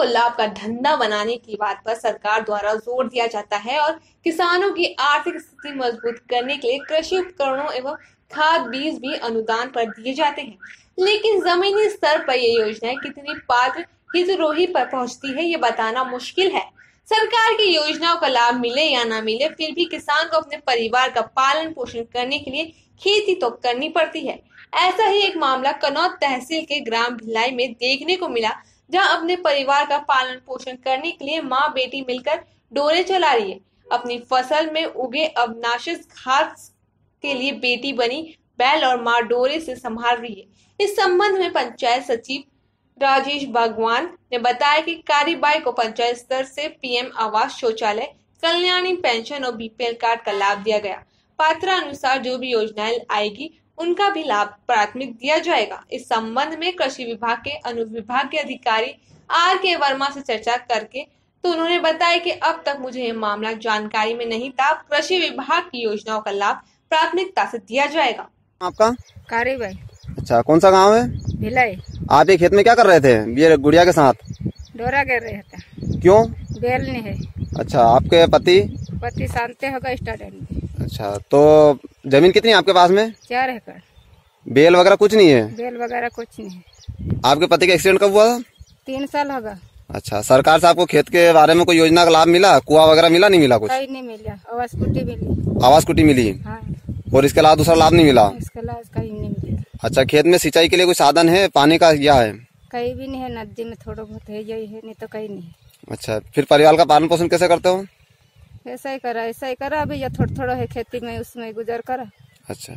को लाभ का धंधा बनाने की बात पर सरकार द्वारा जोर दिया जाता है और किसानों की आर्थिक स्थिति मजबूत करने के लिए कृषि उपकरणों एवं खाद बीज भी अनुदान पर दिए जाते हैं। लेकिन जमीनी स्तर पर ये योजनाएं कितनी पात्र हितग्राही पर पहुंचती है, ये बताना मुश्किल है। सरकार की योजनाओं का लाभ मिले या ना मिले, फिर भी किसान को अपने परिवार का पालन पोषण करने के लिए खेती तो करनी पड़ती है। ऐसा ही एक मामला कनौज तहसील के ग्राम भिलाई में देखने को मिला, जहां अपने परिवार का पालन पोषण करने के लिए माँ बेटी मिलकर डोरे चला रही है। अपनी फसल में उगे अवनाशी घास के लिए बेटी बनी बैल और माँ डोरे से संभाल रही है। इस संबंध में पंचायत सचिव राजेश भगवान ने बताया कि कारीबाई को पंचायत स्तर से पीएम आवास, शौचालय, कल्याणी पेंशन और बीपीएल कार्ड का लाभ दिया गया। पात्र अनुसार जो भी योजनाएं आएगी उनका भी लाभ प्राथमिक दिया जाएगा। इस संबंध में कृषि विभाग के अनुविभाग के अधिकारी R.K. वर्मा से चर्चा करके तो उन्होंने बताया कि अब तक मुझे ये मामला जानकारी में नहीं था। कृषि विभाग की योजनाओं का लाभ प्राथमिकता से दिया जाएगा। आपका कारीबाई। अच्छा, कौन सा गांव है? भिलाई। आप ये खेत में क्या कर रहे थे ये गुड़िया के साथ? डोरा कर रहे थे। क्यों? बेल नहीं है। अच्छा, आपके पति शांति होगा स्टूडेंट में। अच्छा, तो जमीन कितनी है आपके पास में? 4 एकड़। बेल वगैरह कुछ नहीं है? बेल वगैरह कुछ नहीं है। आपके पति का एक्सीडेंट कब हुआ था? 3 साल होगा। अच्छा, सरकार से आपको खेत के बारे में कोई योजना का लाभ मिला? कुआं वगैरह मिला, नहीं मिला? कुछ कहीं नहीं मिला। आवास कुटी मिली। आवास कुटी मिली? हाँ। और इसके अलावा दूसरा लाभ नहीं मिला? इसके अलावा कहीं नहीं मिला। अच्छा, खेत में सिंचाई के लिए कोई साधन है? पानी का क्या है? कहीं भी नहीं है। नदी में थोड़ा बहुत है, यही है, नहीं तो कहीं नहीं है। अच्छा, फिर परिवार का पालन पोषण कैसे करते हो? ऐसा ही करा अभी, या थोड़ा थोड़ा है खेती में, उसमें गुजर करा। अच्छा,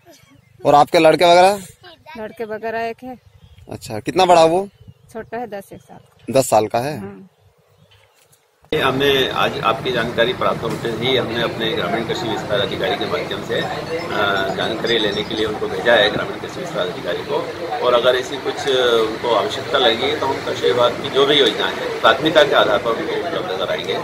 और आपके लड़के वगैरह एक है। अच्छा, कितना बड़ा वो? छोटा है, 10 साल। 10 साल का है। हाँ। हमने आज आपकी जानकारी प्राप्त होते ही हमने अपने ग्रामीण कृषि विस्तार अधिकारी के माध्यम से जानकारी लेने के लिए उनको भेजा है, ग्रामीण कृषि विस्तार अधिकारी को। और अगर ऐसी कुछ उनको आवश्यकता लगी तो हम कृषि विभाग की जो भी योजनाएं हैं प्राथमिकता के आधार पर उनको उपलब्ध कराएंगे।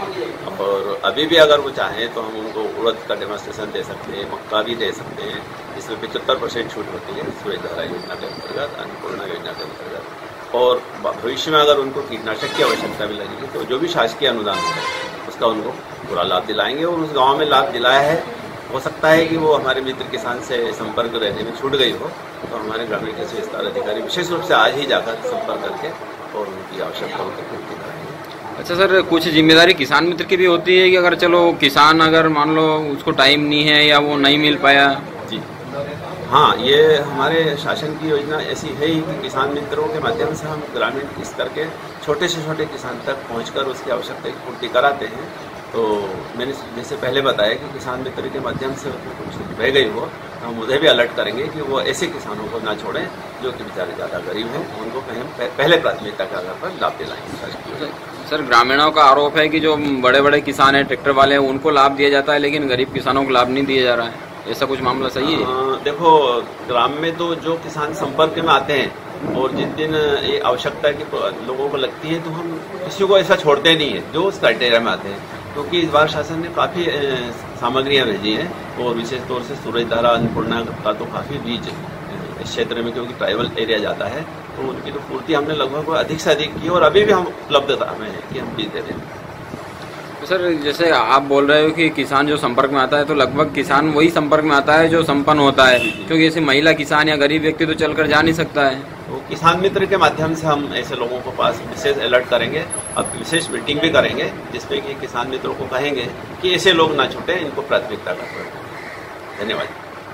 और अभी भी अगर वो चाहें तो हम उनको उड़द का डेमोन्स्ट्रेशन दे सकते हैं, मक्का भी दे सकते हैं, जिसमें 75% छूट होती है सूर्यधारा योजना के अंतर्गत, अन्नपूर्णा योजना के अंतर्गत। और भविष्य में अगर उनको कीटनाशक की आवश्यकता भी लगेगी तो जो भी शासकीय अनुदान होगा उसका उनको पूरा लाभ दिलाएंगे। और उस गांव में लाभ दिलाया है, हो सकता है कि वो हमारे मित्र किसान से संपर्क रहने में छूट गई हो, तो हमारे ग्रामीण कृषि विस्तार अधिकारी विशेष रूप से आज ही जाकर संपर्क करके और उनकी आवश्यकताओं की पूर्ति कराएंगे। अच्छा सर, कुछ जिम्मेदारी किसान मित्र की भी होती है कि अगर चलो किसान अगर मान लो उसको टाइम नहीं है या वो नहीं मिल पाया? जी हाँ, ये हमारे शासन की योजना ऐसी है ही कि किसान मित्रों के माध्यम से हम ग्रामीण स्तर के छोटे से छोटे किसान तक पहुंचकर उसकी आवश्यकता की पूर्ति कराते हैं। तो मैंने जैसे पहले बताया कि किसान मित्र के माध्यम से कुछ रह गई हो तो हम उन्हें भी अलर्ट करेंगे कि वो ऐसे किसानों को ना छोड़ें जो कि बेचारे ज़्यादा गरीब हैं, उनको कहीं पहले प्राथमिकता के आधार पर लाभ दिलाएंगे। सर, ग्रामीणों का आरोप है कि जो बड़े बड़े किसान हैं, ट्रैक्टर वाले हैं, उनको लाभ दिया जाता है लेकिन गरीब किसानों को लाभ नहीं दिया जा रहा है। ऐसा कुछ मामला सही है? देखो, ग्राम में तो जो किसान संपर्क में आते हैं और जिन दिन ये आवश्यकता की लोगों को लगती है तो हम किसी को ऐसा छोड़ते नहीं है जो उस क्राइटेरिया में आते हैं, क्योंकि इस बार शासन ने काफ़ी सामग्रियां भेजी हैं और विशेष तौर से सूरजधारा, अन्नपूर्णा का तो काफ़ी बीज इस क्षेत्र में, क्योंकि ट्राइबल एरिया जाता है, तो उनकी तो पूर्ति हमने लगभग अधिक से अधिक की और अभी भी हम उपलब्धता में है कि हम बीज दे रहे हैं। तो सर, जैसे आप बोल रहे हो कि किसान जो संपर्क में आता है तो लगभग किसान वही संपर्क में आता है जो संपन्न होता है, क्योंकि ऐसे महिला किसान या गरीब व्यक्ति तो चलकर जा नहीं सकता है। तो किसान मित्र के माध्यम से हम ऐसे लोगों को पास विशेष अलर्ट करेंगे, अब विशेष मीटिंग भी करेंगे जिसमें कि किसान मित्रों को कहेंगे कि ऐसे लोग ना छूटे, इनको प्राथमिकता का। धन्यवाद।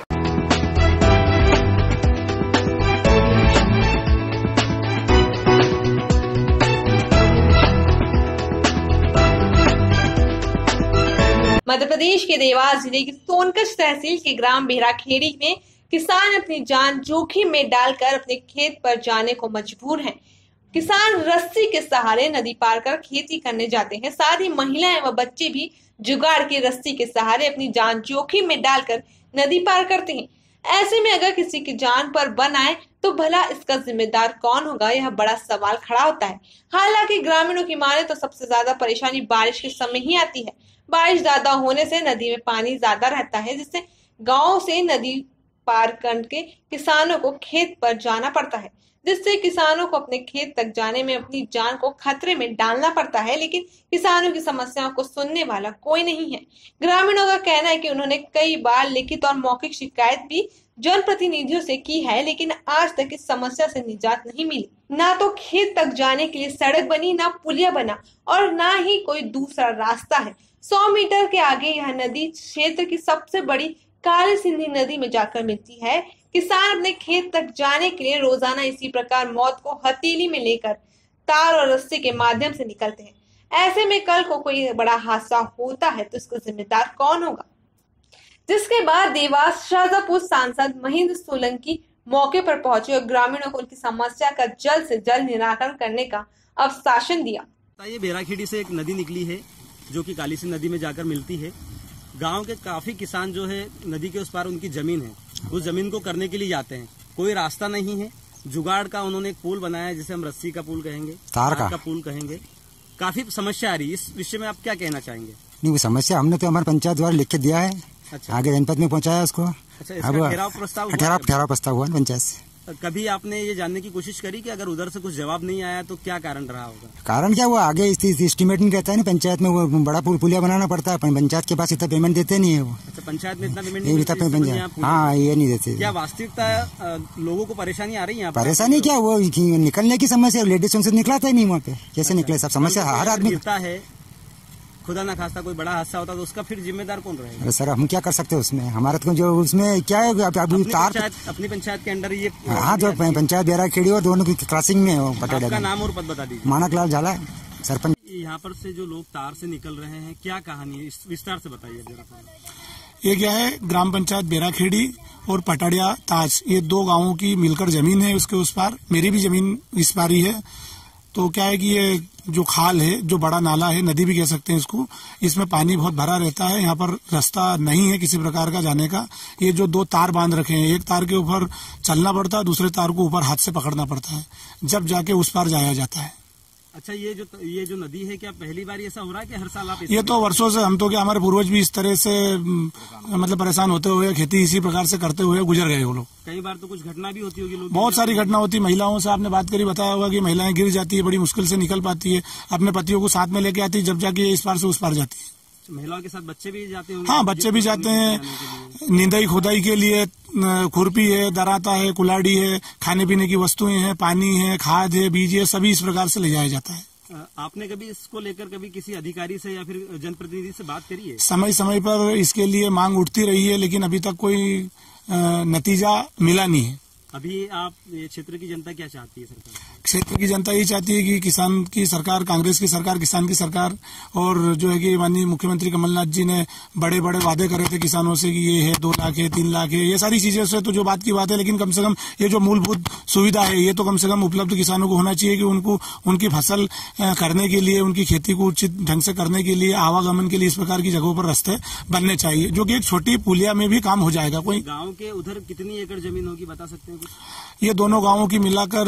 मध्य प्रदेश के देवास जिले की सोनकच्छ तहसील के ग्राम बेहराखेड़ी में किसान अपनी जान जोखिम में डालकर अपने खेत पर जाने को मजबूर हैं। किसान रस्सी के सहारे नदी पार कर खेती करने जाते हैं। साथ ही महिलाएं व बच्चे भी जुगाड़ की रस्सी के सहारे अपनी जान जोखिम में डालकर नदी पार करते हैं। ऐसे में अगर किसी की जान पर बन आए तो भला इसका जिम्मेदार कौन होगा, यह बड़ा सवाल खड़ा होता है। हालांकि ग्रामीणों की माने तो सबसे ज्यादा परेशानी बारिश के समय ही आती है। बारिश ज्यादा होने से नदी में पानी ज्यादा रहता है, जिससे गांव से नदी पार करके किसानों को खेत पर जाना पड़ता है। जिससे किसानों को अपने खेत तक जाने में अपनी जान को खतरे में डालना पड़ता है, लेकिन किसानों की समस्याओं को सुनने वाला कोई नहीं है। ग्रामीणों का कहना है कि उन्होंने कई बार लिखित और मौखिक शिकायत भी जनप्रतिनिधियों से की है, लेकिन आज तक इस समस्या से निजात नहीं मिली। ना तो खेत तक जाने के लिए सड़क बनी, ना पुलिया बना और ना ही कोई दूसरा रास्ता है। 100 मीटर के आगे यह नदी क्षेत्र की सबसे बड़ी काली सिंधी नदी में जाकर मिलती है। किसान अपने खेत तक जाने के लिए रोजाना इसी प्रकार मौत को हथेली में लेकर तार और रस्सी के माध्यम से निकलते हैं। ऐसे में कल को कोई बड़ा हादसा होता है तो इसका जिम्मेदार कौन होगा? जिसके बाद देवास शाहजहांपुर सांसद महेंद्र सोलंकी मौके पर पहुंचे और ग्रामीणों को उनकी समस्या का जल्द से जल्द निराकरण करने का आश्वासन दिया। ये बेराखेड़ी से एक नदी निकली है जो कि काली सिंध नदी में जाकर मिलती है। गांव के काफी किसान जो है नदी के उस पार उनकी जमीन है, उस जमीन को करने के लिए जाते हैं। कोई रास्ता नहीं है। जुगाड़ का उन्होंने एक पुल बनाया है जिसे हम रस्सी का पुल कहेंगे, तार का पुल कहेंगे। काफी समस्या आ रही है। इस विषय में आप क्या कहना चाहेंगे? नहीं, वो समस्या हमने तो हमारे पंचायत द्वारा लिख के दिया है। अच्छा। आगे जनपद में पहुंचाया उसको। अच्छा, इसका ठहराव प्रस्ताव हुआ पंचायत से। कभी आपने ये जानने की कोशिश करी कि अगर उधर से कुछ जवाब नहीं आया तो क्या कारण रहा होगा? कारण क्या, वो आगे एस्टीमेट नहीं कहता है ना, पंचायत में वो बड़ा पुलिया बनाना पड़ता है। पंचायत के पास इतना पेमेंट देते नहीं है वो। अच्छा, पंचायत में इतना पेमेंट नहीं? हाँ, ये नहीं देते। क्या वास्तविकता लोगों को परेशानी आ रही है? परेशानी क्या, वो निकलने की समस्या, लेडीज से निकलाता ही नहीं वहाँ पे। कैसे निकले? सब समस्या हर आदमी है। खुदा ना खास्ता कोई बड़ा हादसा होता तो उसका फिर जिम्मेदार कौन रहेगा? अरे सर, हम क्या कर सकते हैं उसमें? हमारा तो जो उसमें क्या है, अभी तार अपनी पंचायत के अंडर ये। हाँ, जो पंचायत बेराखेड़ी और दोनों की क्रॉसिंग में हो। आपका नाम और पद बता दीजिए। मानक लाल झाला, सरपंच। यहाँ पर से जो लोग तार से निकल रहे हैं, क्या कहानी है, विस्तार से बताइए जरा। ये क्या है, ग्राम पंचायत बेराखेड़ी और पटाड़िया ताज, ये 2 गांवों की मिलकर जमीन है। उसके उस पार मेरी भी जमीन इस पार ही है। तो क्या है कि ये जो खाल है, जो बड़ा नाला है, नदी भी कह सकते हैं इसको, इसमें पानी बहुत भरा रहता है। यहाँ पर रास्ता नहीं है किसी प्रकार का जाने का। ये जो 2 तार बांध रखे हैं, एक तार के ऊपर चलना पड़ता है, दूसरे तार को ऊपर हाथ से पकड़ना पड़ता है, जब जाके उस पार जाया जाता है। अच्छा, ये जो नदी है, क्या पहली बार ऐसा हो रहा है कि हर साल आप? ये तो वर्षों से, हम तो क्या, हमारे पूर्वज भी इस तरह से मतलब परेशान होते हुए, खेती इसी प्रकार से करते हुए गुजर गए वो लोग। कई बार तो कुछ घटना भी होती होगी? बहुत सारी घटना होती है। महिलाओं से आपने बात करी, बताया होगा कि महिलाएं गिर जाती है, बड़ी मुश्किल से निकल पाती है, अपने पतियों को साथ में लेके आती है, जब जाके इस पार से उस पार जाती है। महिलाओं के साथ बच्चे भी जाते होंगे? हाँ, बच्चे भी जाते हैं। निंदाई खोदाई के लिए खुरपी है, दराता है, कुलाड़ी है, खाने पीने की वस्तुएं हैं, पानी है, खाद है, बीज है, सभी इस प्रकार से ले जाया जाता है। आपने कभी इसको लेकर कभी किसी अधिकारी से या फिर जनप्रतिनिधि से बात करी है? समय समय पर इसके लिए मांग उठती रही है, लेकिन अभी तक कोई नतीजा मिला नहीं है। अभी आप ये क्षेत्र की जनता क्या चाहती है? सरकार क्षेत्र की जनता ये चाहती है कि किसान की सरकार, कांग्रेस की सरकार, किसान की सरकार, और जो है कि माननीय मुख्यमंत्री कमलनाथ जी ने बड़े बड़े वादे करे थे किसानों से कि ये है 2 लाख है, 3 लाख है, ये सारी चीजें से तो जो बात की बात है, लेकिन कम से कम ये जो मूलभूत सुविधा है, ये तो कम से कम उपलब्ध किसानों को होना चाहिए कि उनको उनकी फसल करने के लिए, उनकी खेती को उचित ढंग से करने के लिए, आवागमन के लिए इस प्रकार की जगहों पर रास्ते बनने चाहिए, जो कि एक छोटी पुलिया में भी काम हो जाएगा। कोई गाँव के उधर कितनी एकड़ जमीन होगी, बता सकते हैं? ये दोनों गांवों की मिलाकर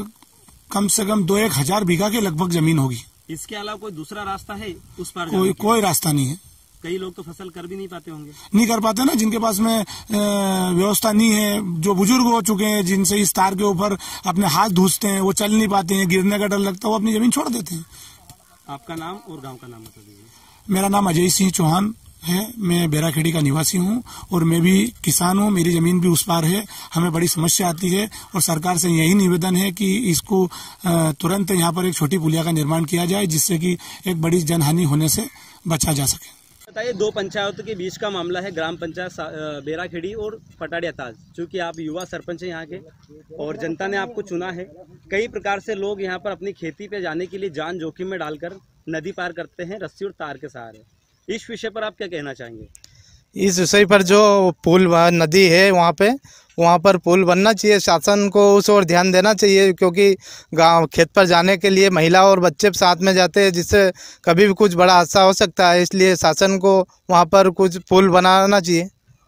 कम से कम 2-1 हजार बीघा के लगभग जमीन होगी। इसके अलावा कोई दूसरा रास्ता है उस पार? कोई रास्ता नहीं है। कई लोग तो फसल कर भी नहीं पाते होंगे? नहीं कर पाते ना, जिनके पास में व्यवस्था नहीं है, जो बुजुर्ग हो चुके हैं, जिनसे इस तार के ऊपर अपने हाथ धूसते हैं, वो चल नहीं पाते हैं, गिरने का डर लगता है, वो अपनी जमीन छोड़ देते हैं। आपका नाम और गाँव का नाम बता दीजिए। मेरा नाम अजय सिंह चौहान है, मैं बेराखेड़ी का निवासी हूँ और मैं भी किसान हूँ, मेरी जमीन भी उस पार है। हमें बड़ी समस्या आती है और सरकार से यही निवेदन है कि इसको तुरंत यहाँ पर एक छोटी पुलिया का निर्माण किया जाए, जिससे कि एक बड़ी जनहानि होने से बचा जा सके। बताइए, 2 पंचायतों के बीच का मामला है, ग्राम पंचायत बेराखेड़ी और पटाड़िया ताज। चूँकि आप युवा सरपंच हैं यहाँ के और जनता ने आपको चुना है, कई प्रकार से लोग यहाँ पर अपनी खेती पे जाने के लिए जान जोखिम में डालकर नदी पार करते हैं रस्सी और तार के सहारे। इस विषय पर आप क्या कहना चाहेंगे? इस विषय पर जो पुल नदी है वहाँ पर पुल बनना चाहिए। शासन को उस ओर ध्यान देना चाहिए, क्योंकि गांव खेत पर जाने के लिए महिला और बच्चे साथ में जाते हैं, जिससे कभी भी कुछ बड़ा हादसा हो सकता है। इसलिए शासन को वहाँ पर कुछ पुल बनाना चाहिए।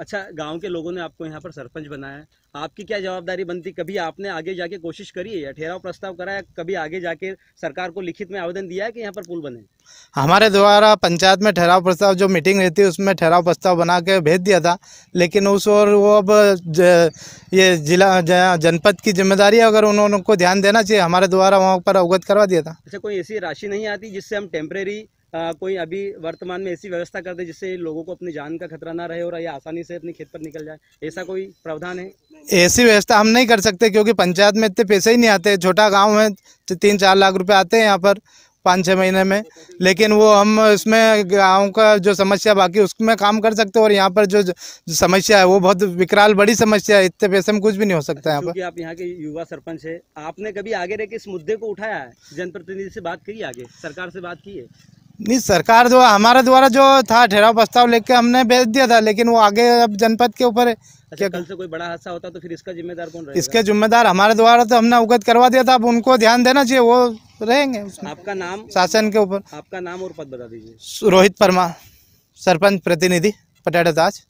अच्छा, गांव के लोगों ने आपको यहाँ पर सरपंच बनाया है, आपकी क्या जवाबदारी बनती? कभी आपने आगे जाके कोशिश करी है या ठहराव प्रस्ताव करा है? कभी आगे जाके सरकार को लिखित में आवेदन दिया है कि यहाँ पर पुल बने? हमारे द्वारा पंचायत में ठहराव प्रस्ताव जो मीटिंग रहती है उसमें ठहराव प्रस्ताव बना के भेज दिया था, लेकिन उस और वो अब ये जिला जनपद की जिम्मेदारी है, अगर उन्होंने को ध्यान देना चाहिए, हमारे द्वारा वहाँ पर अवगत करवा दिया था। अच्छा, कोई ऐसी राशि नहीं आती जिससे हम टेम्परेरी कोई अभी वर्तमान में ऐसी व्यवस्था कर दे जिससे लोगों को अपनी जान का खतरा ना रहे और ये आसानी से अपने खेत पर निकल जाए, ऐसा कोई प्रावधान है? ऐसी व्यवस्था हम नहीं कर सकते क्योंकि पंचायत में इतने पैसे ही नहीं आते। छोटा गांव है, 3-4 लाख रुपए आते हैं यहाँ पर 5-6 महीने में, लेकिन वो हम इसमें गांव का जो समस्या बाकी उसमें काम कर सकते हैं, और यहाँ पर जो समस्या है वो बहुत विकराल बड़ी समस्या है, इतने पैसे में कुछ भी नहीं हो सकता यहाँ पर। आप यहाँ के युवा सरपंच है, आपने कभी आगे रह के इस मुद्दे को उठाया है? जनप्रतिनिधि से बात की, आगे सरकार से बात की है? नहीं, सरकार जो हमारे द्वारा जो था ठहराव प्रस्ताव लेके हमने भेज दिया था, लेकिन वो आगे अब जनपद के ऊपर है। अच्छा, कल से कोई बड़ा हादसा होता तो फिर इसका जिम्मेदार कौन रहेगा? इसके जिम्मेदार हमारे द्वारा तो हमने अवगत करवा दिया था, अब उनको ध्यान देना चाहिए, वो रहेंगे उसमें। आपका नाम? शासन के ऊपर। आपका नाम और पद बता दीजिए। रोहित परमार, सरपंच प्रतिनिधि पटेड़ताज।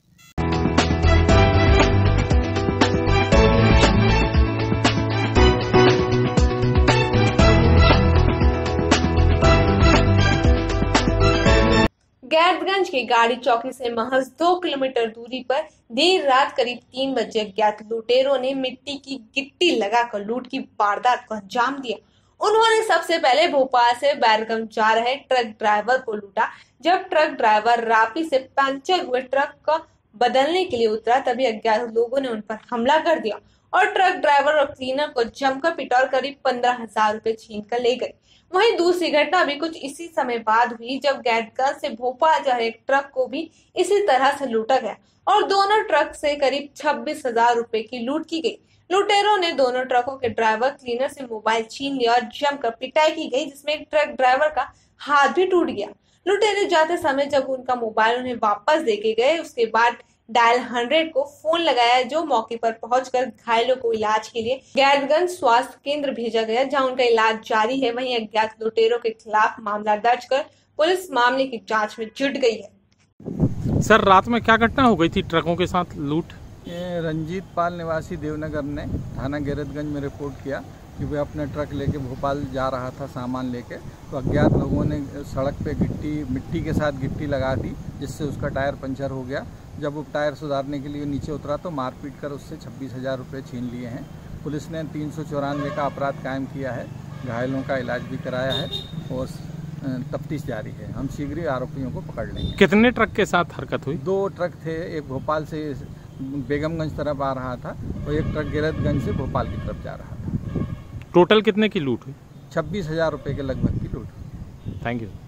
गैरतगंज के गाड़ी चौकी से महज 2 किलोमीटर दूरी पर देर रात करीब 3 बजे अज्ञात लुटेरों ने मिट्टी की गिट्टी लगाकर लूट की वारदात को अंजाम दिया। उन्होंने सबसे पहले भोपाल से बैरगंज जा रहे ट्रक ड्राइवर को लूटा। जब ट्रक ड्राइवर रापी से पंचर हुए ट्रक को बदलने के लिए उतरा, तभी अज्ञात लोगों ने उन पर हमला कर दिया और ट्रक ड्राइवर और क्लीनर को जमकर पिटा और करीब 15,000 रुपए छीन कर ले गए। वहीं दूसरी घटना भी कुछ इसी समय बाद हुई, जब गैरतगंज से भोपाल जा रहे एक ट्रक को भी इसी तरह से लूटा गया और दोनों ट्रक से करीब 26,000 रुपए की लूट की गई। लुटेरों ने दोनों ट्रकों के ड्राइवर क्लीनर से मोबाइल छीन लिया और जमकर पिटाई की गई, जिसमें एक ट्रक ड्राइवर का हाथ भी टूट गया। लुटेरे जाते समय जब उनका मोबाइल उन्हें वापस देके गए, उसके बाद डायल 100 को फोन लगाया, जो मौके पर पहुंचकर घायलों को इलाज के लिए गैरतगंज स्वास्थ्य केंद्र भेजा गया, जहां उनका इलाज जारी है। वहीं अज्ञात लुटेरों के खिलाफ मामला दर्ज कर पुलिस मामले की जांच में जुट गई है। सर, रात में क्या घटना हो गई थी ट्रकों के साथ लूट? ये रंजीत पाल निवासी देवनगर ने थाना गैरतगंज में रिपोर्ट किया कि वह अपने ट्रक लेके भोपाल जा रहा था सामान लेके, तो अज्ञात लोगों ने सड़क पे मिट्टी के साथ गिट्टी लगा दी, जिससे उसका टायर पंचर हो गया। जब वो टायर सुधारने के लिए नीचे उतरा तो मारपीट कर उससे 26,000 रुपये छीन लिए हैं। पुलिस ने 394 का अपराध कायम किया है, घायलों का इलाज भी कराया है और तफ्तीश जारी है। हम शीघ्र ही आरोपियों को पकड़ लेंगे। कितने ट्रक के साथ हरकत हुई? 2 ट्रक थे, एक भोपाल से बेगमगंज तरफ आ रहा था और एक ट्रक गैरतगंज से भोपाल की तरफ जा रहा था। टोटल कितने की लूट हुई? 26,000 रुपये के लगभग की लूट। Thank you.